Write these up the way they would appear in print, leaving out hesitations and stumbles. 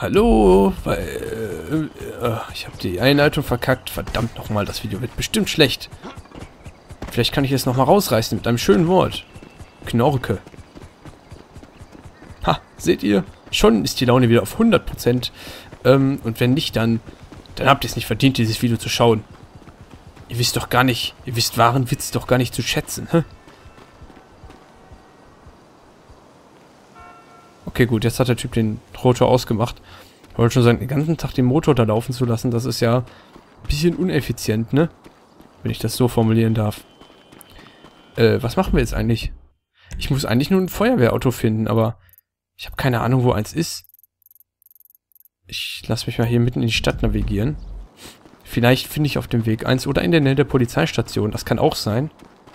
Hallo, weil ich habe die Einleitung verkackt. Verdammt nochmal, das Video wird bestimmt schlecht. Vielleicht kann ich es nochmal rausreißen mit einem schönen Wort. Knorke. Ha, seht ihr? Schon ist die Laune wieder auf 100%. Und wenn nicht, dann habt ihr es nicht verdient, dieses Video zu schauen. Ihr wisst doch gar nicht, ihr wisst wahren Witz doch gar nicht zu schätzen, hä? Okay, gut, jetzt hat der Typ den Rotor ausgemacht. Ich wollte schon sagen, den ganzen Tag den Motor da laufen zu lassen, das ist ja ein bisschen uneffizient, ne? Wenn ich das so formulieren darf. Was machen wir jetzt eigentlich? Ich muss eigentlich nur ein Feuerwehrauto finden, aber ich habe keine Ahnung, wo eins ist. Ich lasse mich mal hier mitten in die Stadt navigieren. Vielleicht finde ich auf dem Weg eins oder in der Nähe der Polizeistation. Das kann auch sein.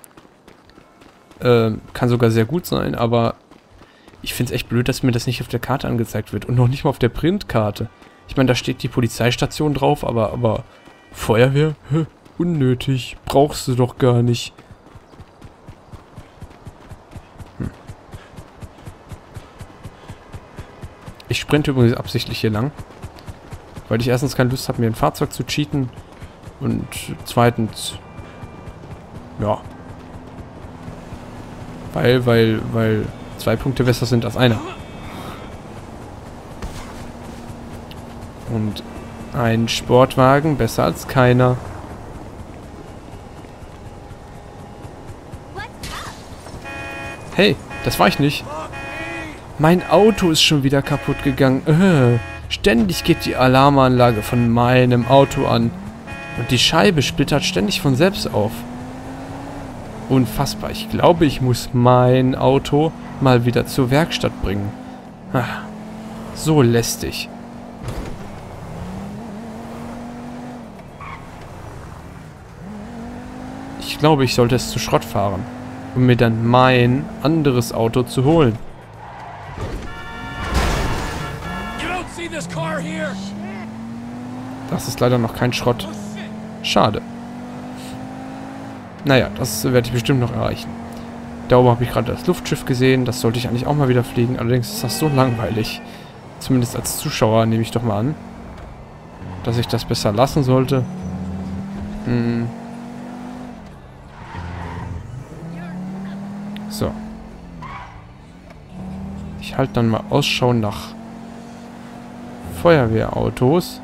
Kann sogar sehr gut sein, aber ich finde es echt blöd, dass mir das nicht auf der Karte angezeigt wird. Und noch nicht mal auf der Printkarte. Ich meine, da steht die Polizeistation drauf, aber Feuerwehr? Hä? Unnötig. Brauchst du doch gar nicht. Ich sprinte übrigens absichtlich hier lang. Weil ich erstens keine Lust habe, mir ein Fahrzeug zu cheaten. Und zweitens... Ja. Weil 2 Punkte besser sind als einer. Und ein Sportwagen besser als keiner. Hey, das war ich nicht. Mein Auto ist schon wieder kaputt gegangen. Ständig geht die Alarmanlage von meinem Auto an. Und die Scheibe splittert ständig von selbst auf. Unfassbar. Ich glaube, ich muss mein Auto mal wieder zur Werkstatt bringen. Ach, so lästig. Ich glaube, ich sollte es zu Schrott fahren, um mir dann mein anderes Auto zu holen. Das ist leider noch kein Schrott. Schade. Naja, das werde ich bestimmt noch erreichen. Da oben habe ich gerade das Luftschiff gesehen. Das sollte ich eigentlich auch mal wieder fliegen. Allerdings ist das so langweilig. Zumindest als Zuschauer nehme ich doch mal an, dass ich das besser lassen sollte. So. Ich halte dann mal Ausschau nach Feuerwehrautos.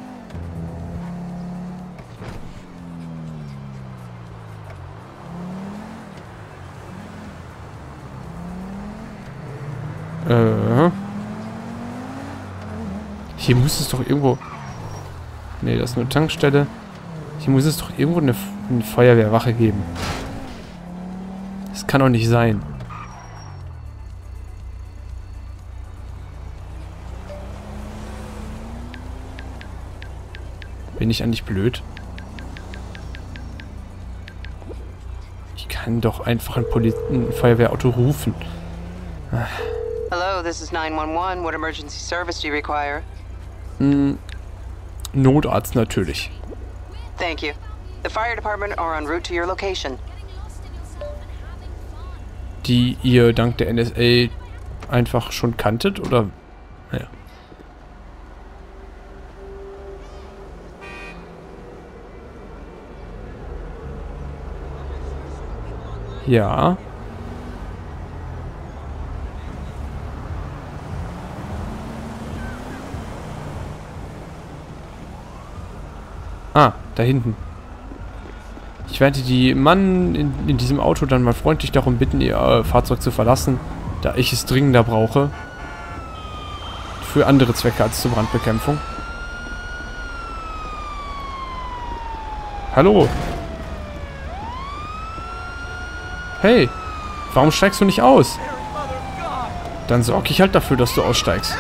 Hier muss es doch irgendwo... Ne, das ist nur Tankstelle. Hier muss es doch irgendwo eine Feuerwehrwache geben. Das kann doch nicht sein. Bin ich eigentlich blöd? Ich kann doch einfach ein Feuerwehrauto rufen. Hello, this is 911. What emergency service do you require? Notarzt natürlich. Thank you. The fire department are en route to your location. Die ihr dank der NSA einfach schon kanntet, oder? Naja. Ja. Ah, da hinten. Ich werde die Mann in diesem Auto dann mal freundlich darum bitten, ihr Fahrzeug zu verlassen, da ich es dringender brauche. Für andere Zwecke als zur Brandbekämpfung. Hallo. Hey, warum steigst du nicht aus? Dann sorge ich halt dafür, dass du aussteigst.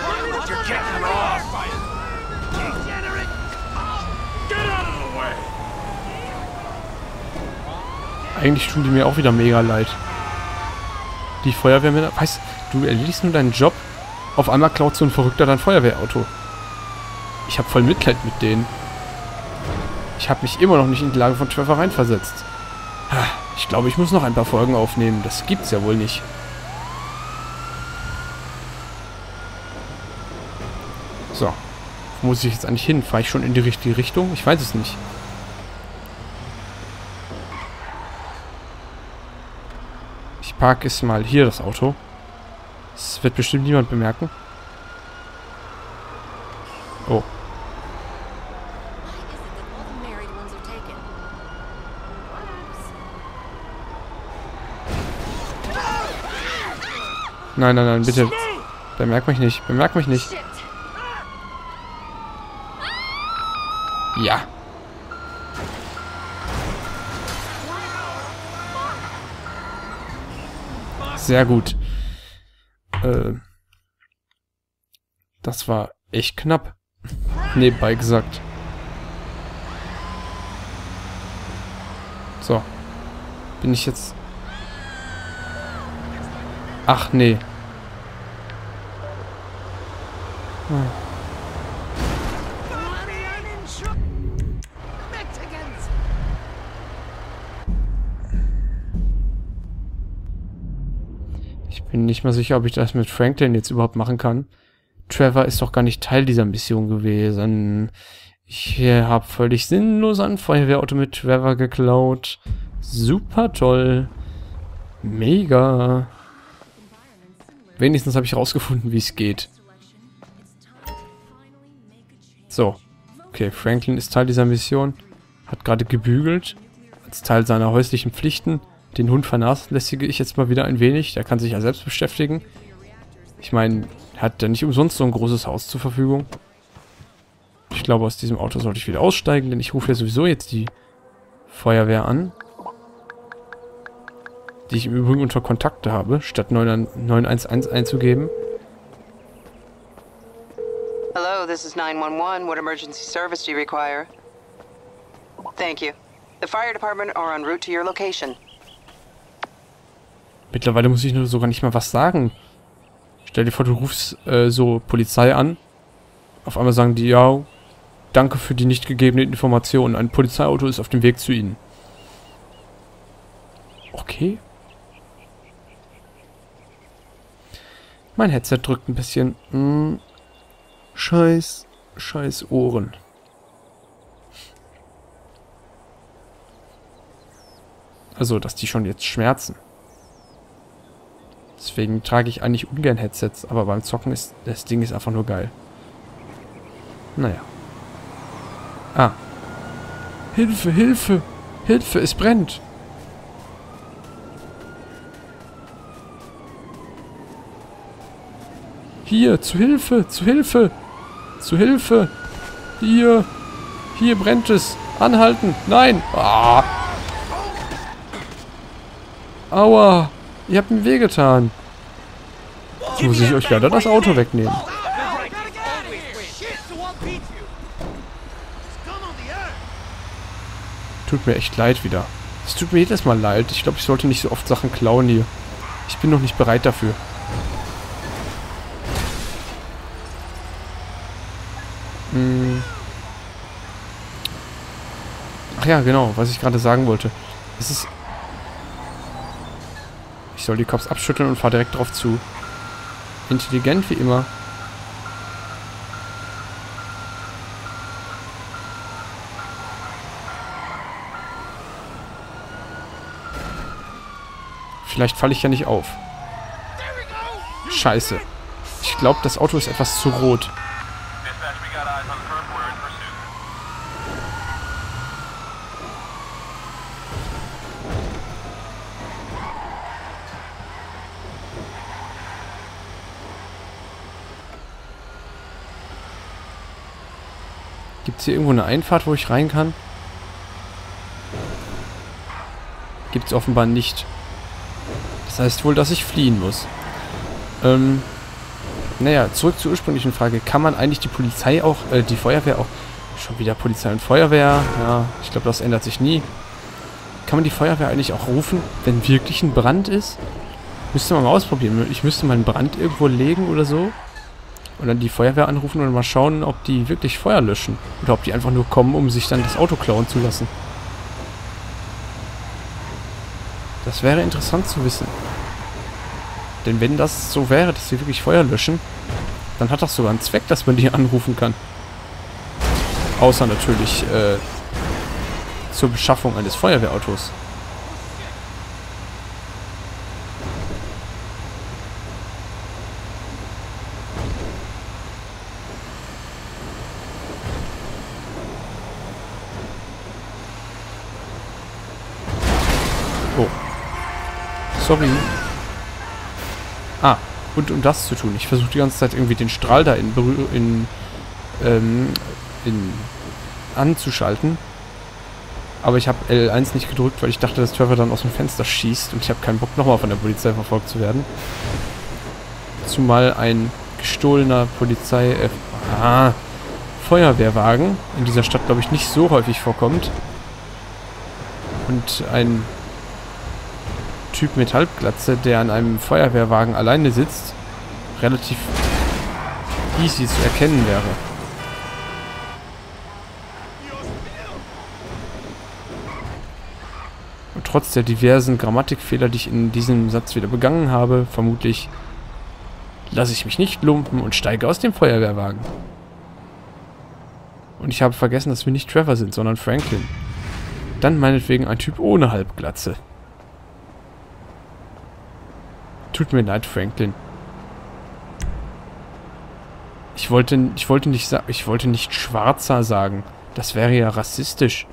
Eigentlich tun die mir auch wieder mega leid. Die Feuerwehrmänner... Weißt du, erledigst nur deinen Job. Auf einmal klaut so ein Verrückter dein Feuerwehrauto. Ich habe voll Mitleid mit denen. Ich habe mich immer noch nicht in die Lage von Trevor reinversetzt. Ich glaube, ich muss noch ein paar Folgen aufnehmen. Das gibt's ja wohl nicht. So. Wo muss ich jetzt eigentlich hin? Fahre ich schon in die richtige Richtung? Ich weiß es nicht. Ich parke es mal hier, das Auto. Das wird bestimmt niemand bemerken. Oh. Nein, nein, nein, bitte. Bemerk mich nicht. Bemerk mich nicht. Ja. Sehr gut. Das war echt knapp. Nebenbei gesagt. So. Bin ich jetzt... Ach, nee. Hm. Ich bin nicht mal sicher, ob ich das mit Franklin jetzt überhaupt machen kann. Trevor ist doch gar nicht Teil dieser Mission gewesen. Ich habe völlig sinnlos ein Feuerwehrauto mit Trevor geklaut. Super toll. Mega. Wenigstens habe ich herausgefunden, wie es geht. So. Okay, Franklin ist Teil dieser Mission. Hat gerade gebügelt. Als Teil seiner häuslichen Pflichten. Den Hund vernachlässige ich jetzt mal wieder ein wenig. Der kann sich ja selbst beschäftigen. Ich meine, hat der nicht umsonst so ein großes Haus zur Verfügung. Ich glaube, aus diesem Auto sollte ich wieder aussteigen, denn ich rufe ja sowieso jetzt die Feuerwehr an. Die ich im Übrigen unter Kontakte habe, statt 911 einzugeben. Hello, this is 911. What emergency service do you require? Thank you. The fire department are en route to your location. Mittlerweile muss ich nur sogar nicht mal was sagen. Stell dir vor, du rufst so Polizei an. Auf einmal sagen die, ja, danke für die nicht gegebenen Informationen. Ein Polizeiauto ist auf dem Weg zu Ihnen. Okay. Mein Headset drückt ein bisschen. Scheiß Ohren. Also, dass die schon jetzt schmerzen. Deswegen trage ich eigentlich ungern Headsets, aber beim Zocken ist das Ding ist einfach nur geil. Naja. Ah. Hilfe, Hilfe! Hilfe, es brennt! Hier, zu Hilfe, zu Hilfe! Zu Hilfe! Hier! Hier brennt es! Anhalten! Nein! Ah. Aua! Ihr habt mir wehgetan. Jetzt muss ich euch leider das Auto wegnehmen. Tut mir echt leid wieder. Es tut mir jedes Mal leid. Ich glaube, ich sollte nicht so oft Sachen klauen hier. Ich bin noch nicht bereit dafür. Ach ja, genau, was ich gerade sagen wollte. Es ist... Ich soll die Cops abschütteln und fahre direkt drauf zu. Intelligent wie immer. Vielleicht falle ich ja nicht auf. Scheiße. Ich glaube, das Auto ist etwas zu rot. Gibt es hier irgendwo eine Einfahrt, wo ich rein kann? Gibt es offenbar nicht. Das heißt wohl, dass ich fliehen muss. Naja, zurück zur ursprünglichen Frage. Kann man eigentlich die Polizei auch, die Feuerwehr auch... Schon wieder Polizei und Feuerwehr. Ja, ich glaube, das ändert sich nie. Kann man die Feuerwehr eigentlich auch rufen, wenn wirklich ein Brand ist? Müsste man mal ausprobieren. Ich müsste mal einen Brand irgendwo legen oder so. Und dann die Feuerwehr anrufen und mal schauen, ob die wirklich Feuer löschen. Oder ob die einfach nur kommen, um sich dann das Auto klauen zu lassen. Das wäre interessant zu wissen. Denn wenn das so wäre, dass sie wirklich Feuer löschen, dann hat das sogar einen Zweck, dass man die anrufen kann. Außer natürlich zur Beschaffung eines Feuerwehrautos. Oh. Sorry. Ah, und um das zu tun. Ich versuche die ganze Zeit irgendwie den Strahl da anzuschalten. Aber ich habe L1 nicht gedrückt, weil ich dachte, dass Trevor dann aus dem Fenster schießt. Und ich habe keinen Bock, nochmal von der Polizei verfolgt zu werden. Zumal ein gestohlener Feuerwehrwagen in dieser Stadt, glaube ich, nicht so häufig vorkommt. Und ein Typ mit Halbglatze, der an einem Feuerwehrwagen alleine sitzt, relativ easy zu erkennen wäre. Und trotz der diversen Grammatikfehler, die ich in diesem Satz wieder begangen habe, vermutlich lasse ich mich nicht lumpen und steige aus dem Feuerwehrwagen. Und ich habe vergessen, dass wir nicht Trevor sind, sondern Franklin. Dann meinetwegen ein Typ ohne Halbglatze. Tut mir leid, Franklin. Ich wollte nicht Schwarzer sagen. Das wäre ja rassistisch.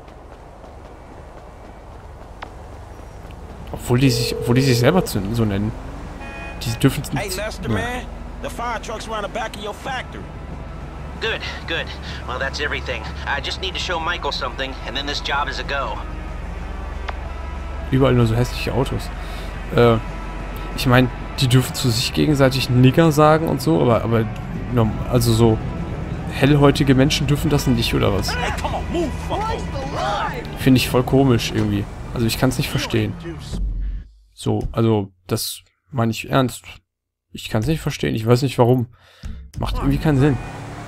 Obwohl die sich selber so nennen. Die dürfen es nicht. Hey, Lester, man. The fire truck's around the back of your factory. Good, good. Well, that's everything. I just need to show Michael something, and then this job is a go. Überall nur so hässliche Autos. Ich meine, die dürfen zu sich gegenseitig Nigger sagen und so, aber also so hellhäutige Menschen dürfen das nicht, oder was? Hey, come on, move, fucker. Finde ich voll komisch irgendwie. Also ich kann es nicht verstehen. So, also das meine ich ernst. Ich kann es nicht verstehen. Ich weiß nicht warum. Macht irgendwie keinen Sinn.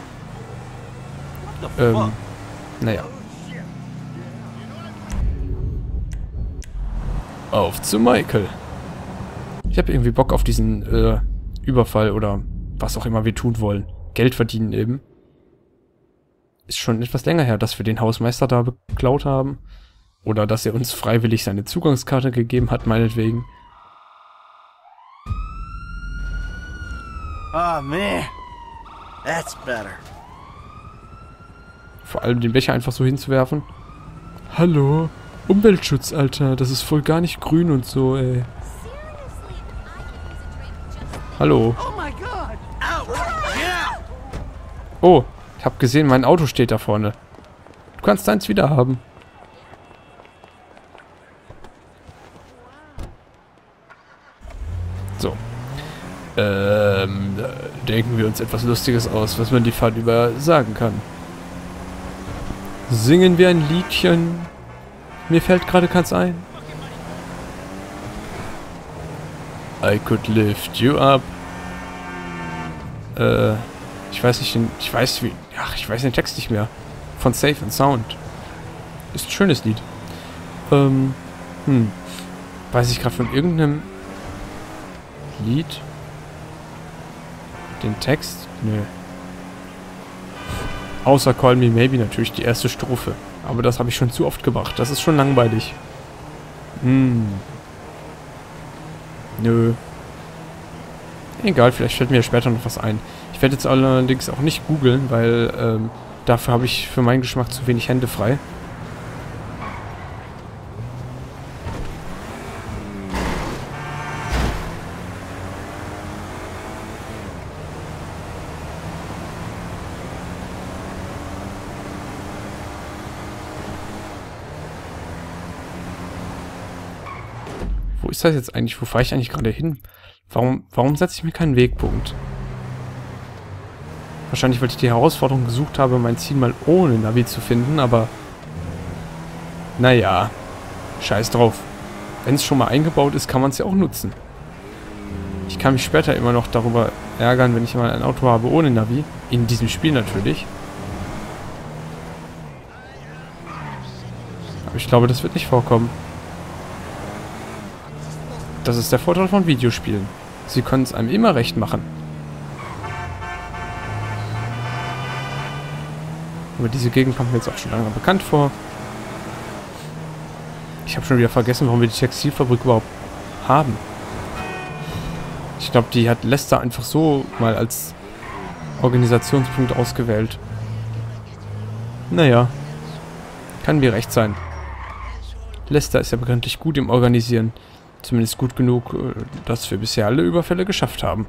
Naja. Auf zu Michael. Ich habe irgendwie Bock auf diesen Überfall oder was auch immer wir tun wollen. Geld verdienen eben. Ist schon etwas länger her, dass wir den Hausmeister da beklaut haben. Oder dass er uns freiwillig seine Zugangskarte gegeben hat, meinetwegen. Oh man, that's better. Vor allem den Becher einfach so hinzuwerfen. Hallo, Umweltschutz, Alter. Das ist voll gar nicht grün und so, ey. Hallo. Oh, ich habe gesehen, mein Auto steht da vorne. Du kannst deins wieder haben. So. Denken wir uns etwas Lustiges aus, was man die Fahrt über sagen kann. Singen wir ein Liedchen. Mir fällt gerade keins ein. I could lift you up. Ich weiß nicht, ich weiß den Text nicht mehr. Von Safe and Sound. Ist ein schönes Lied. Weiß ich gerade von irgendeinem Lied? Den Text? Nö. Außer Call Me Maybe natürlich die erste Strophe. Aber das habe ich schon zu oft gemacht. Das ist schon langweilig. Nö. Egal, vielleicht fällt mir ja später noch was ein. Ich werde jetzt allerdings auch nicht googeln, weil dafür habe ich für meinen Geschmack zu wenig Hände frei. Wo ist das jetzt eigentlich? Wo fahre ich eigentlich gerade hin? Warum setze ich mir keinen Wegpunkt? Wahrscheinlich, weil ich die Herausforderung gesucht habe, mein Ziel mal ohne Navi zu finden, aber naja, scheiß drauf. Wenn es schon mal eingebaut ist, kann man es ja auch nutzen. Ich kann mich später immer noch darüber ärgern, wenn ich mal ein Auto habe ohne Navi. In diesem Spiel natürlich. Aber ich glaube, das wird nicht vorkommen. Das ist der Vorteil von Videospielen. Sie können es einem immer recht machen. Aber diese Gegend kommt mir jetzt auch schon lange bekannt vor. Ich habe schon wieder vergessen, warum wir die Textilfabrik überhaupt haben. Ich glaube, die hat Lester einfach so mal als Organisationspunkt ausgewählt. Naja. Kann mir recht sein. Lester ist ja bekanntlich gut im Organisieren. Zumindest gut genug, dass wir bisher alle Überfälle geschafft haben.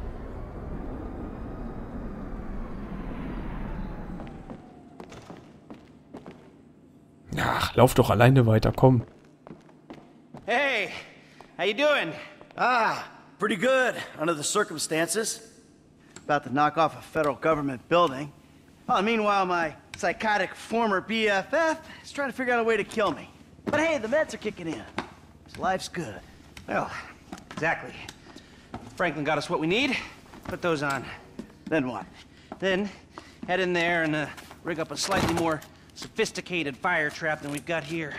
Ach, lauf doch alleine weiter, komm. Hey, how you doing? Pretty good under the circumstances. About to knock off a federal government building. Meanwhile, my psychotic former BFF is trying to figure out a way to kill me. But hey, the meds are kicking in. So life's good. Well, exactly. Franklin got us what we need. Put those on. Then what? Then, head in there and rig up a slightly more sophisticated fire trap than we've got here.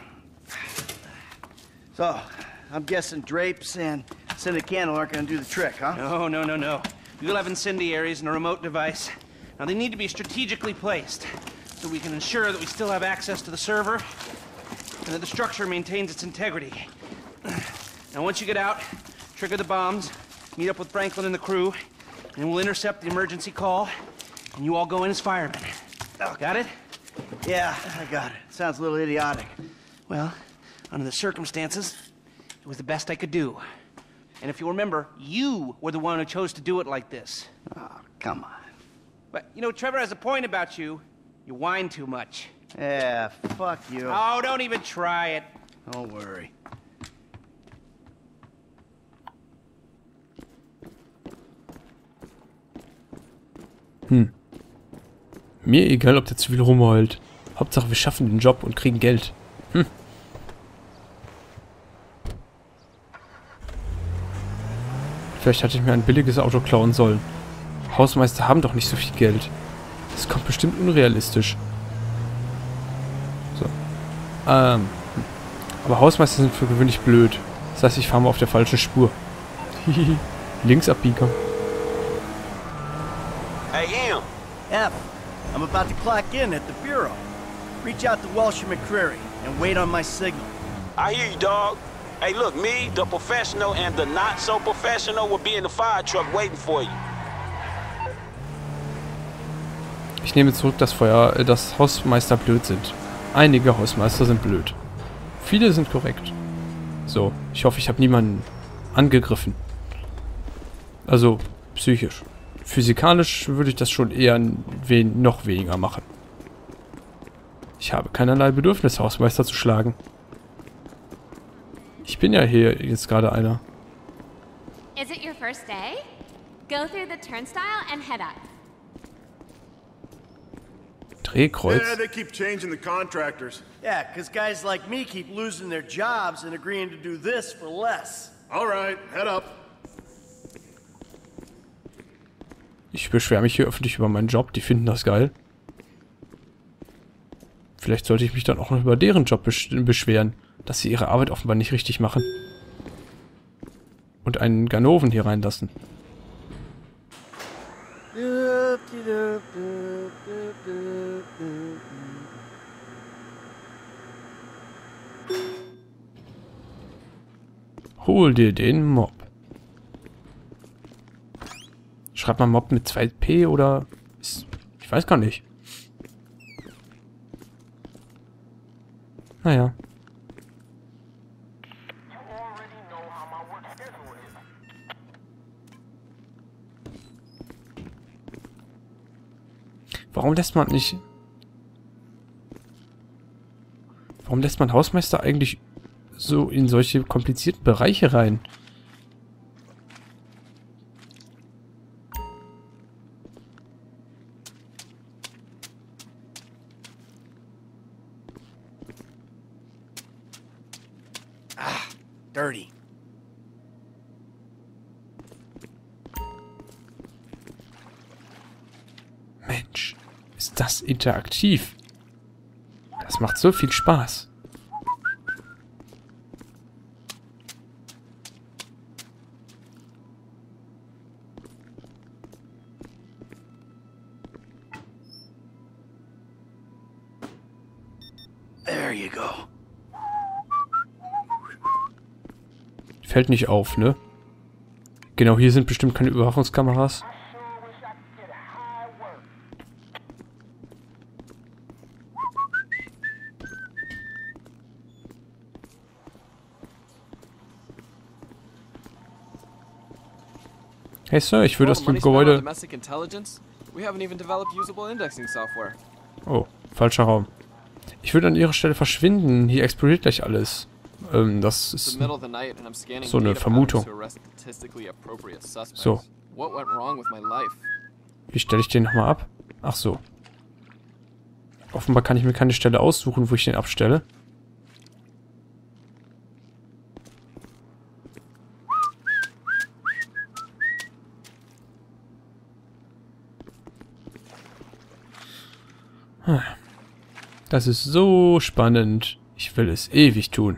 So, I'm guessing drapes and scented candle aren't gonna do the trick, huh? No. You'll have incendiaries and a remote device. Now, they need to be strategically placed so we can ensure that we still have access to the server and that the structure maintains its integrity. Now, once you get out, trigger the bombs, meet up with Franklin and the crew, and we'll intercept the emergency call, and you all go in as firemen. Got it? Yeah, I got it. Sounds a little idiotic. Well, under the circumstances, it was the best I could do. And if you remember, you were the one who chose to do it like this. Oh, come on. But, you know, Trevor has a point about you. You whine too much. Yeah, fuck you. Oh, don't even try it. Don't worry. Mir egal, ob der zu viel rumheult. Hauptsache, wir schaffen den Job und kriegen Geld. Vielleicht hatte ich mir ein billiges Auto klauen sollen. Hausmeister haben doch nicht so viel Geld. Das kommt bestimmt unrealistisch. So. Aber Hausmeister sind für gewöhnlich blöd. Das heißt, ich fahre mal auf der falschen Spur. Hihihi. Linksabbieger. Hey, Em. F, I'm about to clock in at the Bureau. Reach out to Welsh and McCreary and wait on my signal. I hear you, dog. Hey, look, me, the professional, and the not-so-professional will be in the fire truck waiting for you. Ich nehme zurück das Feuer, dass Hausmeister blöd sind. Einige Hausmeister sind blöd. Viele sind korrekt. So, ich hoffe, ich habe niemanden angegriffen. Also, psychisch. Physikalisch würde ich das schon eher noch weniger machen. Ich habe keinerlei Bedürfnis, Hausmeister zu schlagen. Ich bin ja hier jetzt gerade einer. Is it your first day? Go through the turnstile and head up. Drehkreuz. Yeah, they keep changing the contractors. Yeah, because guys like me keep losing their jobs and agreeing to do this for less. All right, head up. Ich beschwere mich hier öffentlich über meinen Job. Die finden das geil. Vielleicht sollte ich mich dann auch noch über deren Job beschweren, dass sie ihre Arbeit offenbar nicht richtig machen. Und einen Ganoven hier reinlassen. Hol dir den Mob. Schreibt man Mob mit 2P oder... Ich weiß gar nicht. Naja. Warum lässt man nicht... Warum lässt man Hausmeister eigentlich so in solche komplizierten Bereiche rein? Dirty. Mensch, ist das interaktiv. Das macht so viel Spaß. There you go. Fällt nicht auf, ne? Genau, hier sind bestimmt keine Überwachungskameras. Hey Sir, ich würde aus dem Gebäude... Oh, falscher Raum. Ich würde an Ihrer Stelle verschwinden. Hier explodiert gleich alles. Das ist so eine Vermutung. So. Wie stelle ich den nochmal ab? Ach so. Offenbar kann ich mir keine Stelle aussuchen, wo ich den abstelle. Das ist so spannend. Ich will es ewig tun.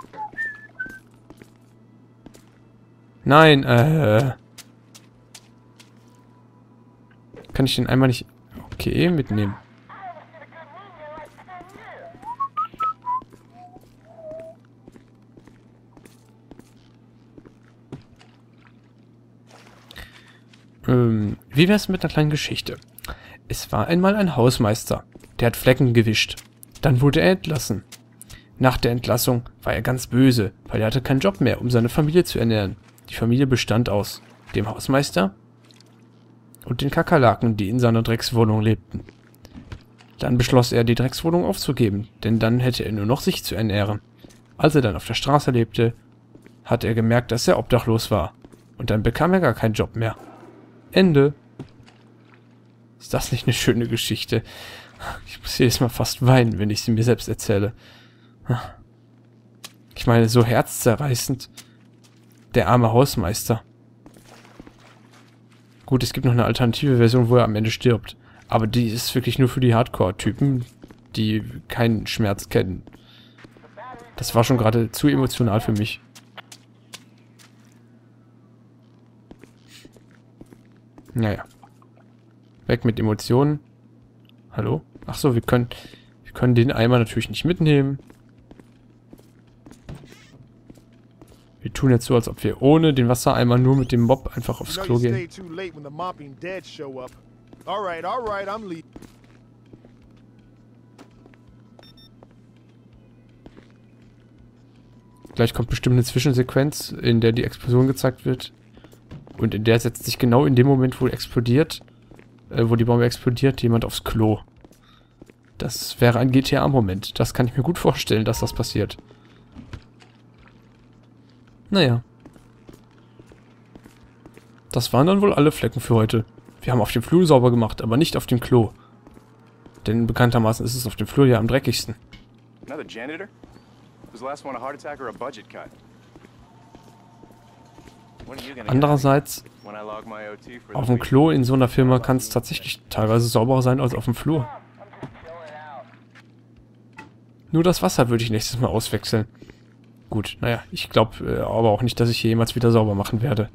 Nein, kann ich den einmal nicht... Okay, mitnehmen. Wie wär's mit einer kleinen Geschichte? Es war einmal ein Hausmeister. Der hat Flecken gewischt. Dann wurde er entlassen. Nach der Entlassung war er ganz böse, weil er hatte keinen Job mehr, um seine Familie zu ernähren. Die Familie bestand aus dem Hausmeister und den Kakerlaken, die in seiner Dreckswohnung lebten. Dann beschloss er, die Dreckswohnung aufzugeben, denn dann hätte er nur noch sich zu ernähren. Als er dann auf der Straße lebte, hat er gemerkt, dass er obdachlos war. Und dann bekam er gar keinen Job mehr. Ende. Ist das nicht eine schöne Geschichte? Ich muss jedes Mal fast weinen, wenn ich sie mir selbst erzähle. Ich meine, so herzzerreißend. Der arme Hausmeister. Gut, es gibt noch eine alternative Version, wo er am Ende stirbt. Aber die ist wirklich nur für die Hardcore-Typen, die keinen Schmerz kennen. Das war schon gerade zu emotional für mich. Naja. Weg mit Emotionen. Hallo? Ach so, wir können den Eimer natürlich nicht mitnehmen. Wir tun jetzt so, als ob wir ohne den Wassereimer nur mit dem Mob einfach aufs Klo gehen. Gleich kommt bestimmt eine Zwischensequenz, in der die Explosion gezeigt wird. Und in der setzt sich genau in dem Moment, wo explodiert, wo die Bombe explodiert, jemand aufs Klo. Das wäre ein GTA-Moment. Das kann ich mir gut vorstellen, dass das passiert. Naja. Das waren dann wohl alle Flecken für heute. Wir haben auf dem Flur sauber gemacht, aber nicht auf dem Klo. Denn bekanntermaßen ist es auf dem Flur ja am dreckigsten. Andererseits, auf dem Klo in so einer Firma kann es tatsächlich teilweise sauberer sein als auf dem Flur. Nur das Wasser würde ich nächstes Mal auswechseln. Gut, naja, ich glaube aber auch nicht, dass ich hier jemals wieder sauber machen werde.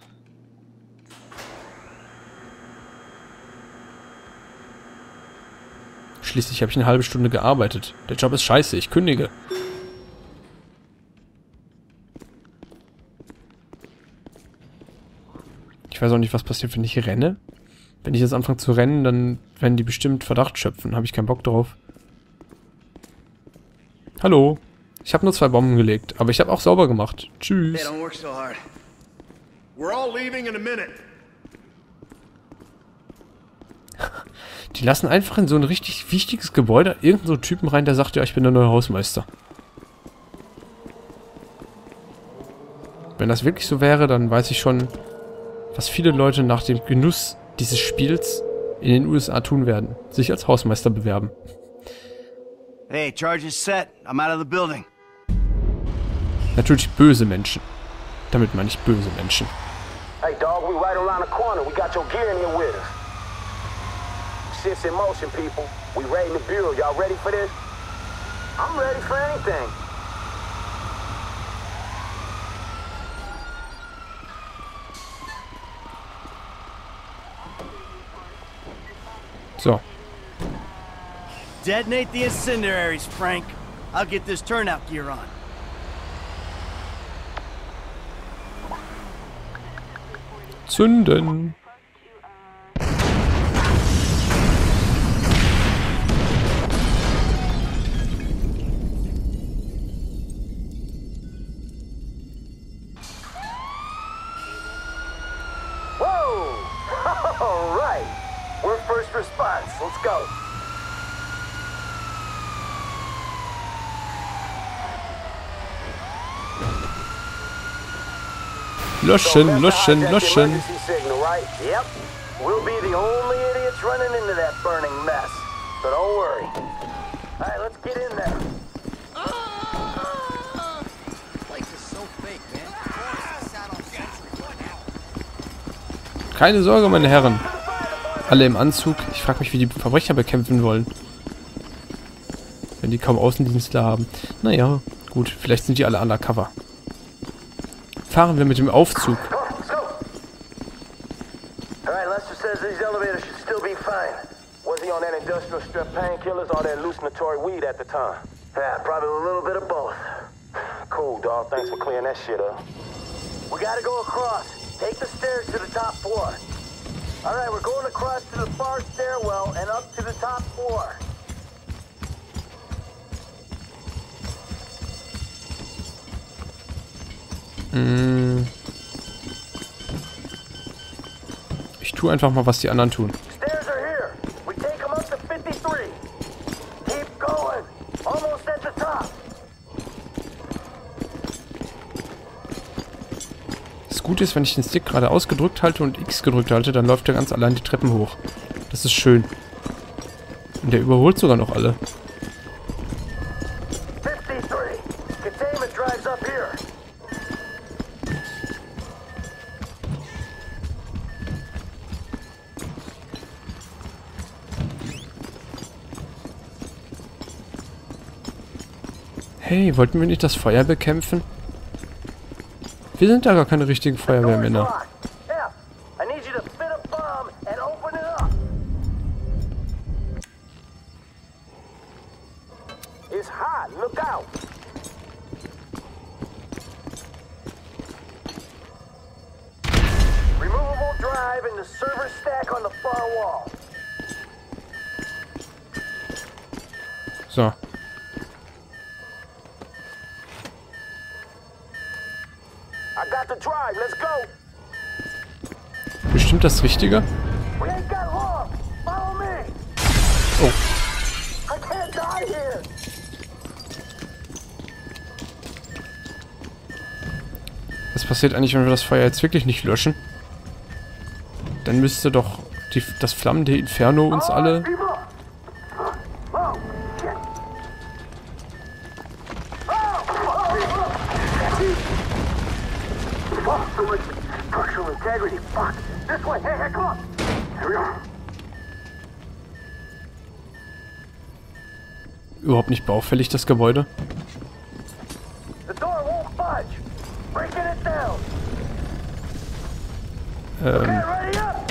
Schließlich habe ich eine halbe Stunde gearbeitet. Der Job ist scheiße, ich kündige. Ich weiß auch nicht, was passiert, wenn ich hier renne. Wenn ich jetzt anfange zu rennen, dann werden die bestimmt Verdacht schöpfen. Habe ich keinen Bock drauf. Hallo. Ich habe nur 2 Bomben gelegt, aber ich habe auch sauber gemacht. Tschüss. Hey, don't work so hard. We're all leaving in a minute. Die lassen einfach in so ein richtig wichtiges Gebäude irgendeinen so Typen rein, der sagt, ja, ich bin der neue Hausmeister. Wenn das wirklich so wäre, dann weiß ich schon, was viele Leute nach dem Genuss dieses Spiels in den USA tun werden. Sich als Hausmeister bewerben. Hey, charge is set. I'm out of the building. Natürlich böse Menschen. Damit meine ich böse Menschen. Hey dog, we right around the corner. We got your gear in here with us. Shit's in motion, people. We raiding the bureau. Y'all ready for this? I'm ready for anything. So. Detonate the incendiaries, Frank. I'll get this turnout gear on. Zünden. Whoa! All right. We're first response. Let's go. Löschen, löschen, löschen. Yep. We'll be the only idiots running into that burning mess. So don't worry. All right, let's get in there. Keine Sorge, meine Herren. Alle im Anzug. Ich frage mich, wie die Verbrecher bekämpfen wollen. Wenn die kaum Außendienstler haben. Naja, gut. Vielleicht sind die alle undercover. Fahren wir mit dem Aufzug. Alright, Lester says these elevators should still be fine. Was he on that industrial strip painkillers or that hallucinatory weed at the time? Yeah, probably a little bit of both. Cool, dog. Thanks for clearing that shit up. We gotta go across. Take the stairs to the top floor. Alright, we're going across to the far stairwell and up to the top floor. Ich tue einfach mal, was die anderen tun. Stairs are here. We take them up to 53. Keep going. Almost at the top. Das Gute ist, wenn ich den Stick gerade ausgedrückt halte und X gedrückt halte, dann läuft er ganz allein die Treppen hoch. Das ist schön. Und der überholt sogar noch alle. 53. Containment drives up here. Hey, wollten wir nicht das Feuer bekämpfen? Wir sind da gar keine richtigen Feuerwehrmänner. It's hot. Look out. Removable drive and the server stack on the far wall. So. I got the drive. Let's go. Bestimmt das Richtige? We ain't got long. Follow me. Oh. I can't die here. Was passiert eigentlich, wenn wir das Feuer jetzt wirklich nicht löschen? Dann müsste doch das flammende Inferno uns alle... Structural integrity. Fuck. This way. Hey, come on. Here we are. Überhaupt nicht baufällig, das Gebäude. The door won't budge. Breaking it down. Okay, ready up.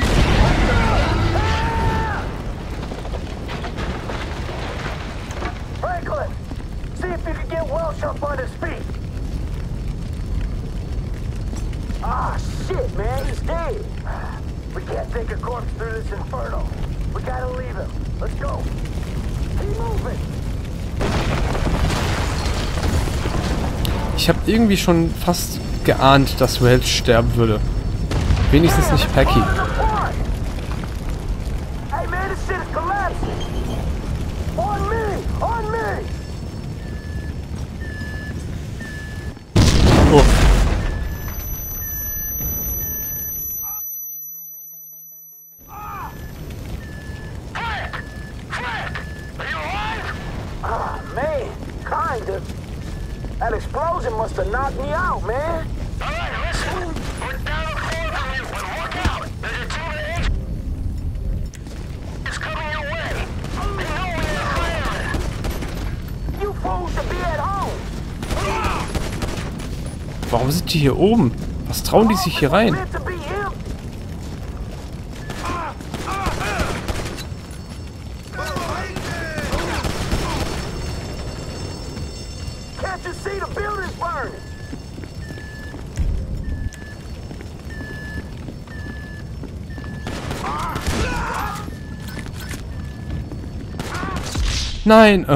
Franklin, see if you can get Welsh up on his feet. Ah, shit, man, he's dead. We can't take a corpse through this inferno. We gotta leave him. Let's go. Keep moving. Ich habe irgendwie schon fast geahnt, dass Welch sterben würde. Wenigstens nicht Packy. Hey, man, this shit is collapsing. On me, on me. Oh. That explosion must have knocked me out, man. All right, let's move. We're down the corridor, but look out. There's a team of agents. It's coming your way. They know we're in the You fools should be at home. Warum sind die hier oben? Was trauen die sich hier rein? can see the building's burning. Nein!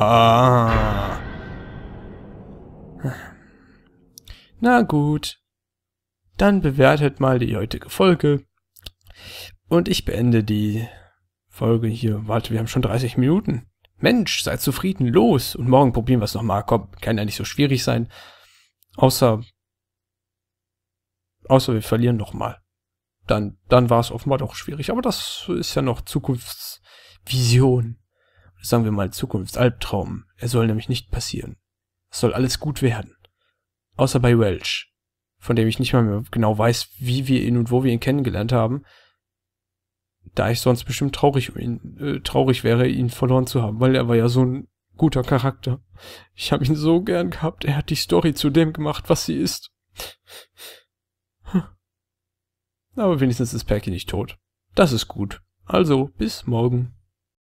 Na gut. Dann bewertet mal die heutige Folge. Und ich beende die Folge hier. Warte, wir haben schon 30 Minuten. Mensch, seid zufrieden, los! Und morgen probieren wir es nochmal. Komm, kann ja nicht so schwierig sein. Außer wir verlieren nochmal. Dann war es offenbar doch schwierig. Aber das ist ja noch Zukunftsvision. Sagen wir mal Zukunftsalbtraum. Er soll nämlich nicht passieren. Es soll alles gut werden. Außer bei Welch, von dem ich nicht mal mehr genau weiß, wie wir ihn und wo wir ihn kennengelernt haben. Da ich sonst bestimmt traurig wäre, ihn verloren zu haben, weil er war ja so ein guter Charakter. Ich habe ihn so gern gehabt. Er hat die Story zu dem gemacht, was sie ist. Aber wenigstens ist Perky nicht tot. Das ist gut. Also, bis morgen.